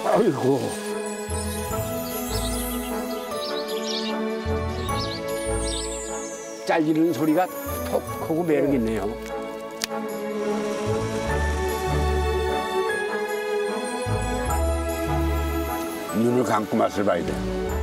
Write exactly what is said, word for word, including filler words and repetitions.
아이고. 잘리는 소리가 톡 하고 매력 있네요. 눈을 감고 맛을 봐야 돼.